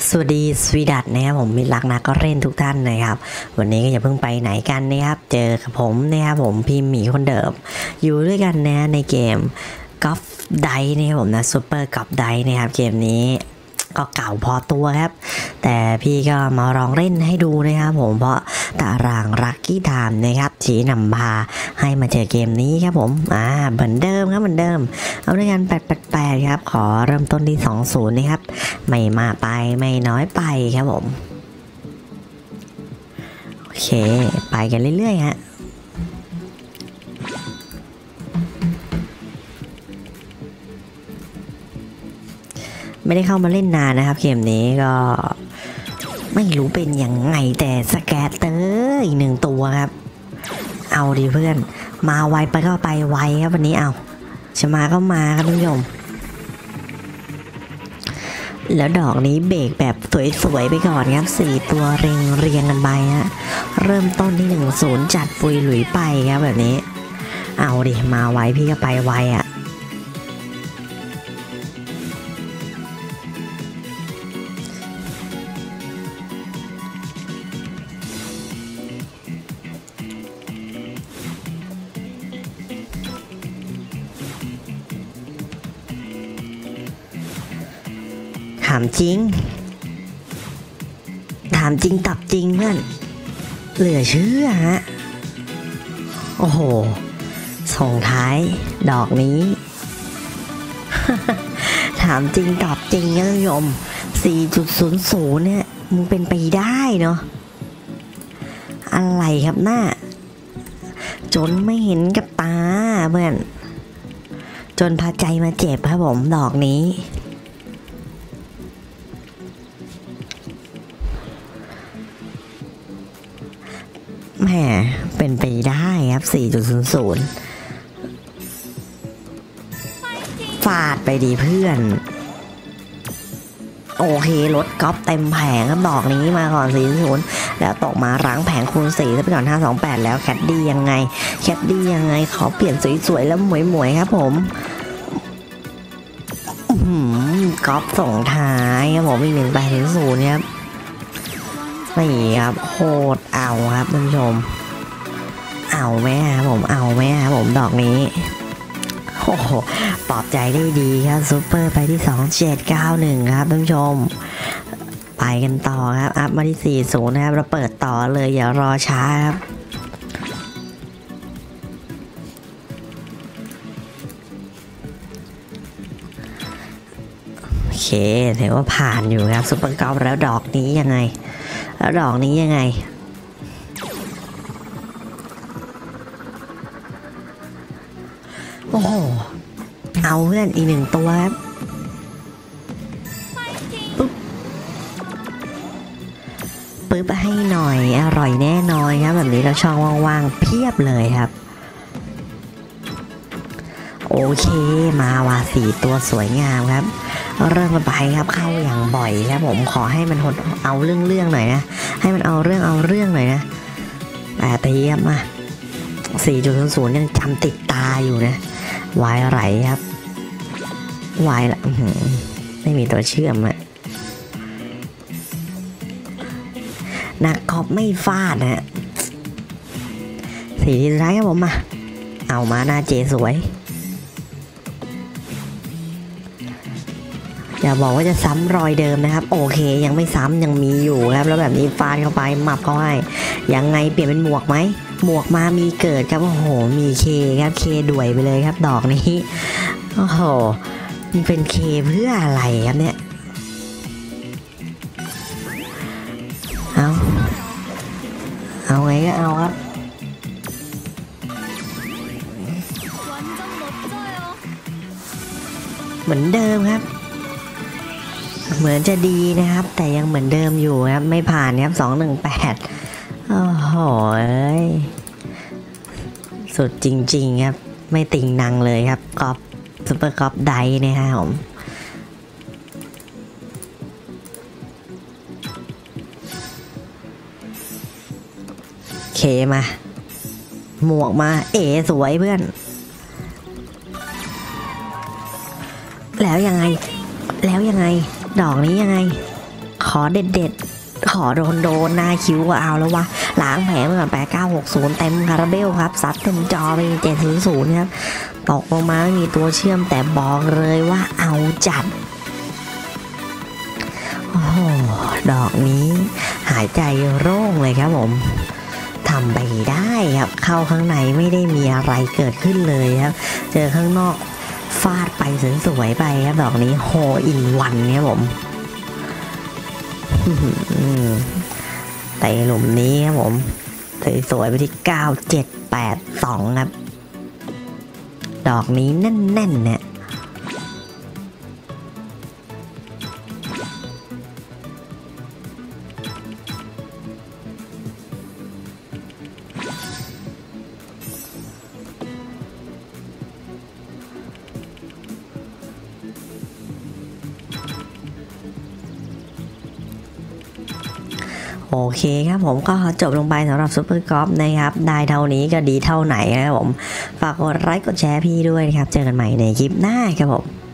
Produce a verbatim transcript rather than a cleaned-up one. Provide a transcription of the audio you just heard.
สวัสดีสวีดัตนะครับผมมิตรรักนะก็เล่นทุกท่านนะครับวันนี้ก็อย่าเพิ่งไปไหนกันนะครับเจอกับผมนะครับผมพี่หมีคนเดิมอยู่ด้วยกันนะในเกมกอล์ฟไดนะครับผมนะซูเปอร์กอล์ฟไดนะครับเกมนี้ก็เก่าพอตัวครับแต่พี่ก็มาลองเล่นให้ดูนะครับผมเพราะตารางรักกี้ไทม์นะครับชี้นำพาให้มาเจอเกมนี้ครับผมอ่าเหมือนเดิมครับเหมือนเดิมเอาด้วยกันแปด แปด แปดครับขอเริ่มต้นที่สองศูนย์นะครับไม่มาไปไม่น้อยไปครับผมโอเคไปกันเรื่อยๆฮะไม่ได้เข้ามาเล่นนานนะครับเกมนี้ก็ไม่รู้เป็นยังไงแต่สแกตเตอร์อีกหนึ่งตัวครับเอาดิเพื่อนมาไวไปก็ไปไวครับวันนี้เอาจะมาก็มาครับท่านผู้ชมแล้วดอกนี้เบรกแบบสวยๆไปก่อนครับสี่ตัวเรียงเรียงกันไปฮะเริ่มต้นที่หนึ่งศูนย์จัดปุยหลุยไปครับแบบนี้เอาดิมาไวพี่ก็ไปไวอ่ะถามจริงถามจริงตับจริงเพื่อนเหลือเชื่อฮะโอ้โหส่งท้ายดอกนี้ ถามจริงตับจริงนะท่านผู้ชม สี่จุดศูนย์ศูนย์ เนี่ยมึงเป็นไปได้เนาะอะไรครับหน้าจนไม่เห็นกับตาเพื่อนจนพาใจมาเจ็บครับผมดอกนี้แหมเป็นไปได้ครับ สี่จุดศูนย์ศูนย์ ฟาดไปดีเพื่อนโอเครถก๊อปเต็มแผงครับดอกนี้มาก่อน สี่จุดศูนย์ แล้วตกมารั้งแผงคูณสี่ซะไปก่อนห้าสองแปดแล้วแคดดี้ยังไงแคดดี้ยังไงขอเปลี่ยนสวยๆแล้วหมวยๆครับผมก๊อปส่งท้ายครับผมอีกหนึ่งแปดศูนย์ครับนี่ครับโคตรเอาครับท่านผู้ชมเอาไหมครับผมเอาไหมครับผมดอกนี้โอ้โหปลอบใจได้ดีครับซูเปอร์ไปที่สองเจ็ดเก้าหนึ่งครับท่านผู้ชมไปกันต่อครับอัพมาที่สี่ศูนย์นะครับเราเปิดต่อเลยอย่ารอช้าครับโอเคถือว่าผ่านอยู่ครับซูเปอร์กอล์ฟแล้วดอกนี้ยังไงแล้วดอกนี้ยังไงโอ้โหเอาเพื่อนอีกหนึ่งตัวครับปึ๊บปึ๊บให้หน่อยอร่อยแน่นอนครับแบบนี้เราช่องว่างๆเพียบเลยครับโอเคมาว่าสี่ตัวสวยงามครับเริ่มไปครับเข้าอย่างบ่อยครับผมขอให้มันหดเอาเรื่องเรื่องหน่อยนะให้มันเอาเรื่องเอาเรื่องหน่อยนะแต่ตีครับมา สี่จุดศูนย์ศูนย์ ยังจำติดตาอยู่นะวายไหลครับวายละไม่มีตัวเชื่อมอะนักกอล์ฟไม่ฟาดนะสีที่ท้ายครับผมมาเอามาหน้าเจสวยอย่าบอกว่าจะซ้ำรอยเดิมนะครับโอเคยังไม่ซ้ำยังมีอยู่ครับแล้วแบบนี้ฟาดเข้าไปหมับเข้าให้ยังไงเปลี่ยนเป็นหมวกไหมหมวกมามีเกิดครับโอ้โหมีเคครับเคด่วยไปเลยครับดอกนี้โอ้โหมันเป็นเคเพื่ออะไรครับเนี่ยเอาเอาไงก็เอาครับเหมือนเดิมครับเหมือนจะดีนะครับแต่ยังเหมือนเดิมอยู่ครับไม่ผ่านครับสองหนึ่งแปดโอ้โหสุดจริงๆครับไม่ติงนังเลยครับกอล์ฟซุปเปอร์กอล์ฟไดนะครับผมเคมาหมวกมาเอ๋สวยเพื่อนแล้วยังไงแล้วยังไง ดอกนี้ยังไงขออเด็ดๆขอโดนโดนหน้าคิ้วก็เอาแล้ววะล้างแผลมาแปดเก้าหกศูนย์เต็มคาราเบลครับซัดเต็มจอไปเจ็ดศูนย์ศูนย์ครับตกลงมาไม่มีตัวเชื่อมแต่บอกเลยว่าเอาจัดโอ้โหดอกนี้หายใจโล่งเลยครับผมทำไปได้ครับเข้าข้างในไม่ได้มีอะไรเกิดขึ้นเลยครับเจอข้างนอกฟาดไปสวยๆไปครับดอกนี้โฮอินวันเนี่ยผมแต่หลุมนี้ครับผมสวยๆไปที่เก้าเจ็ดแปดสองครับดอกนี้แน่นๆเนี่ยโอเคครับผมก็จบลงไปสำหรับซุปเปอร์กอล์ฟนะครับได้เท่านี้ก็ดีเท่าไหนนะครับผมฝากกดไลค์กดแชร์พี่ด้วยนะครับเจอกันใหม่ในคลิปหน้าครับผม